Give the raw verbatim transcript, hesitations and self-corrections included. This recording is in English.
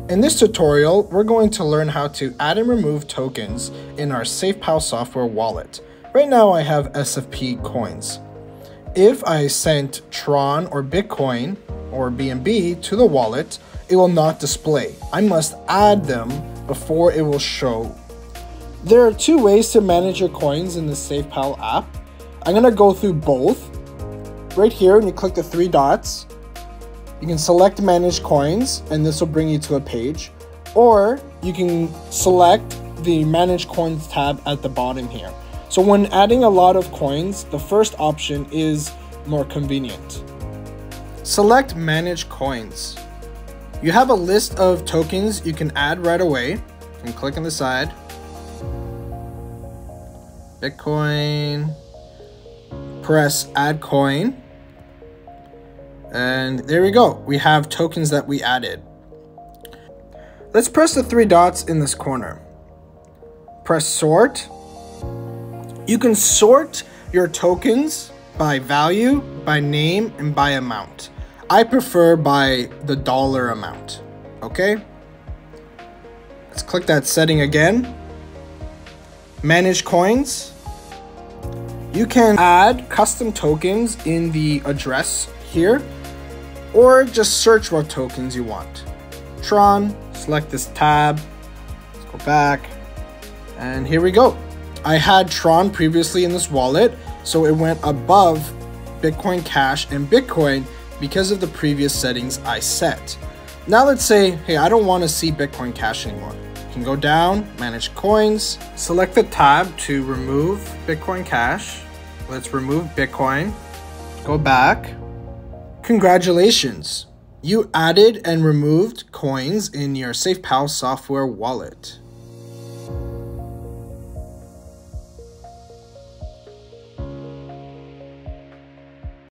In this tutorial, we're going to learn how to add and remove tokens in our SafePal Software Wallet. Right now I have S F P coins. If I sent Tron or Bitcoin or B N B to the wallet, it will not display. I must add them before it will show. There are two ways to manage your coins in the SafePal app. I'm gonna go through both. Right here, when you click the three dots, you can select manage coins and this will bring you to a page, or you can select the manage coins tab at the bottom here. So when adding a lot of coins, the first option is more convenient. Select manage coins. You have a list of tokens you can add right away. You can click on the side. Bitcoin, press add coin. And there we go. We have tokens that we added. Let's press the three dots in this corner. Press sort. You can sort your tokens by value, by name, and by amount. I prefer by the dollar amount. Okay? Let's click that setting again. Manage coins. You can add custom tokens in the address here, or just search what tokens you want. Tron, select this tab, let's go back, and here we go. I had Tron previously in this wallet, so it went above Bitcoin Cash and Bitcoin because of the previous settings I set. Now let's say, hey, I don't want to see Bitcoin Cash anymore. You can go down, manage coins, select the tab to remove Bitcoin Cash. Let's remove Bitcoin, go back. Congratulations, you added and removed coins in your SafePal Software Wallet.